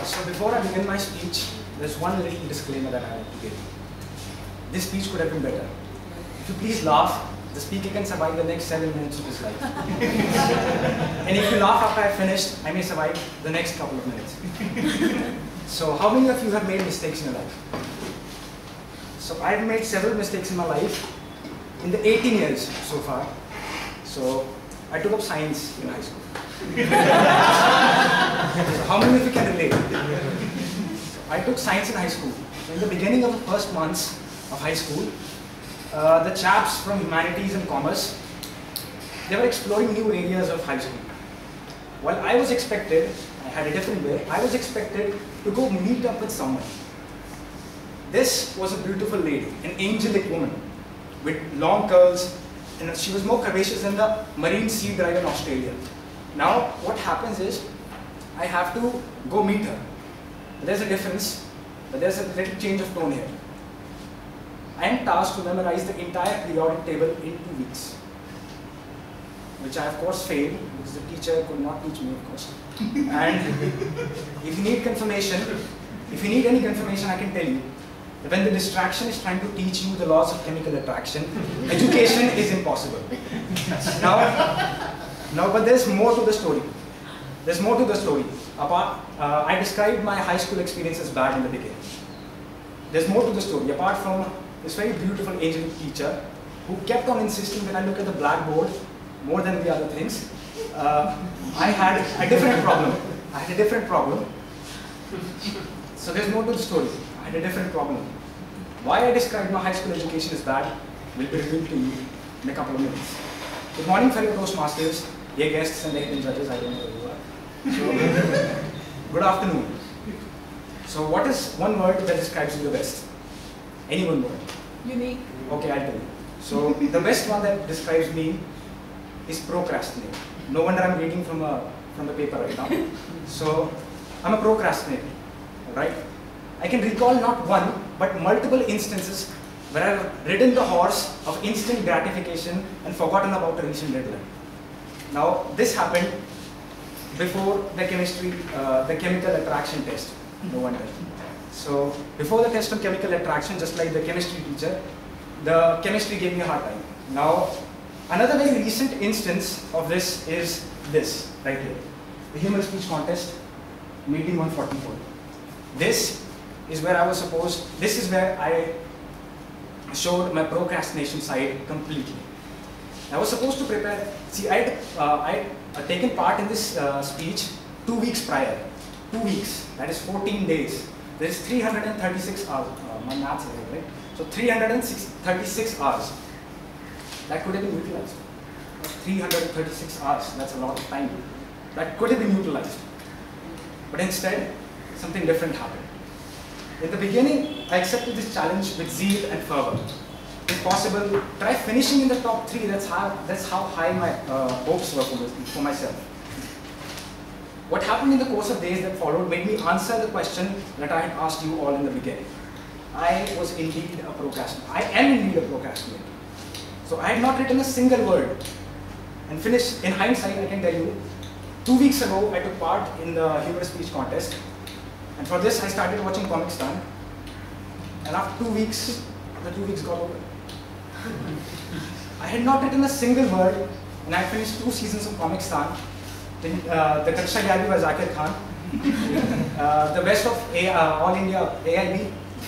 So before I begin my speech, there's one little disclaimer that I have to give. This speech could have been better. If you please laugh, the speaker can survive the next 7 minutes of his life. And if you laugh after I've finished, I may survive the next couple of minutes. So how many of you have made mistakes in your life? So I've made several mistakes in my life in the 18 years so far. So I took up science in high school. So how many of you can relate? I took science in high school. So in the beginning of the first months of high school, the chaps from humanities and commerce, they were exploring new areas of high school. While I was expected, I had a different way, I was expected to go meet up with someone. This was a beautiful lady, an angelic woman with long curls, and she was more curvaceous than the marine sea drive in Australia. Now, what happens is, I have to go meet her. There's a difference, but there's a little change of tone here. I am tasked to memorize the entire periodic table in 2 weeks, which I of course failed because the teacher could not teach me, of course. And if you need confirmation, if you need any confirmation, I can tell you that when the distraction is trying to teach you the laws of chemical attraction, education is impossible. Now, but there's more to the story. There's more to the story. I described my high school experience as bad in the beginning. There's more to the story. Apart from this very beautiful angelic teacher who kept on insisting when I look at the blackboard more than the other things, I had a different problem. I had a different problem. So there's more to the story. I had a different problem. Why I described my high school education as bad will be revealed to you in a couple of minutes. Good morning, fellow Toastmasters, dear guests and dear judges, I don't know who you are. So, good afternoon. So what is one word that describes you the best? Any one word? Unique. Okay, I'll tell you. So the best one that describes me is procrastinate. No wonder I'm reading from the paper right now. So I'm a procrastinator, right? I can recall not one, but multiple instances where I've ridden the horse of instant gratification and forgotten about a recent deadline. Now, this happened before the chemical attraction test. No wonder. So, before the test on chemical attraction, just like the chemistry teacher, the chemistry gave me a hard time. Now, another very recent instance of this is this, right here. The human speech contest, meeting 144. This is where this is where I showed my procrastination side completely. I was supposed to prepare, see, I had taken part in this speech 2 weeks prior. 2 weeks, that is 14 days. There is 336 hours, my maths is right? So 336 hours. That could have been utilized. 336 hours, that's a lot of time. That could have been utilized. But instead, something different happened. In the beginning, I accepted this challenge with zeal and fervor. If possible, try finishing in the top 3. That's how high my hopes were for myself. What happened in the course of days that followed made me answer the question that I had asked you all in the beginning. I was indeed a procrastinator. I am indeed a procrastinator. So I had not written a single word. And finished, in hindsight, I can tell you, 2 weeks ago, I took part in the humor speech contest. And for this, I started watching Comic Stan. And after 2 weeks, the 2 weeks got over. I had not written a single word, and I finished 2 seasons of Comic Stan. The Kaksha Gyari by Zakir Khan. The best of All India AIB.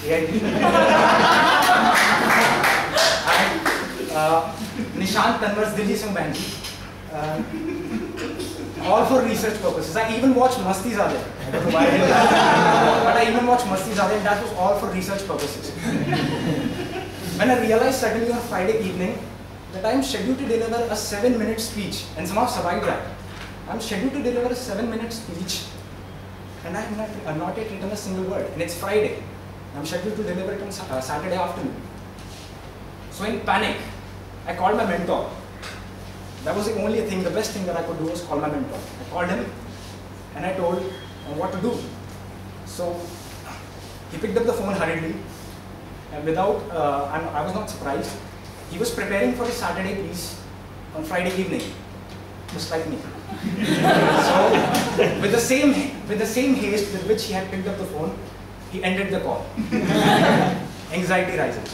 And Nishant Tanwar's Dilli Singh Banki. All for research purposes. I even watched Masti Zadeh. I don't know why I did that. But I even watched Masti Zadeh, and that was all for research purposes. When I realized suddenly on Friday evening that I am scheduled to deliver a 7-minute speech and somehow survived that. I'm scheduled to deliver a 7-minute speech and I have not yet written a single word. And it's Friday. I'm scheduled to deliver it on Saturday afternoon. So in panic, I called my mentor. That was the only thing, the best thing that I could do was call my mentor. I called him and I told him what to do. So he picked up the phone hurriedly and I was not surprised. He was preparing for his Saturday piece on Friday evening, just like me. So with the same with the same haste with which he had picked up the phone, he ended the call. Anxiety rising.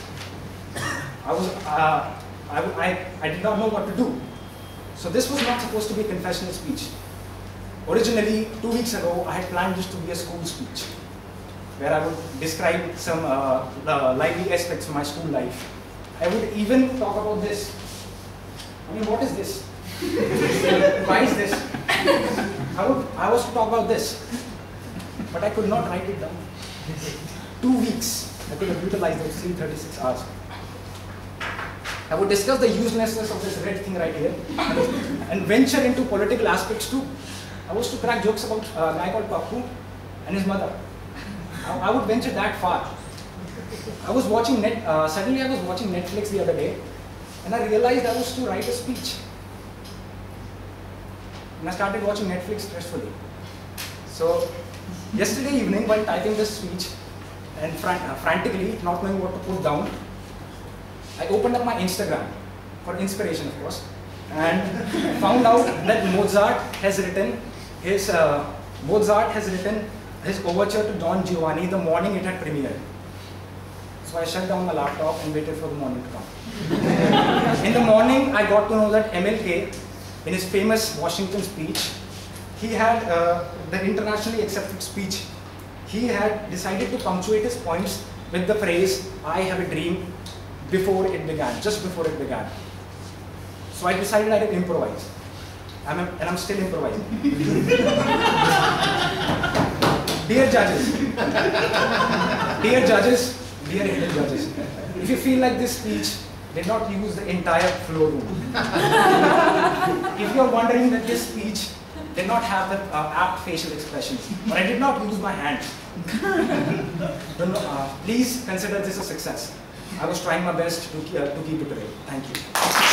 I did not know what to do. So this was not supposed to be a confessional speech. Originally, 2 weeks ago, I had planned this to be a school speech, where I would describe some lively aspects of my school life. I would even talk about this. I mean, what is this? Why is this? I was to talk about this, but I could not write it down. 2 weeks, I could have utilized those 336 hours. I would discuss the uselessness of this red thing right here and venture into political aspects too. I was to crack jokes about a guy called Pappu and his mother. I would venture that far. Suddenly I was watching Netflix the other day and I realized I was to write a speech. And I started watching Netflix stressfully. So yesterday evening while typing this speech and frantically not knowing what to put down, I opened up my Instagram for inspiration, of course, and found out that Mozart has written his overture to Don Giovanni the morning it had premiered. So I shut down the laptop and waited for the morning to come. In the morning, I got to know that MLK, in his famous Washington speech, he had the internationally accepted speech. He had decided to punctuate his points with the phrase, "I have a dream," before it began, just before it began. So I decided I would improvise. And I'm still improvising. Dear judges, dear Indian judges, if you feel like this speech did not use the entire floor room, if you're wondering that this speech did not have the apt facial expressions, or I did not use my hands, please consider this a success. I was trying my best to keep it real. Thank you.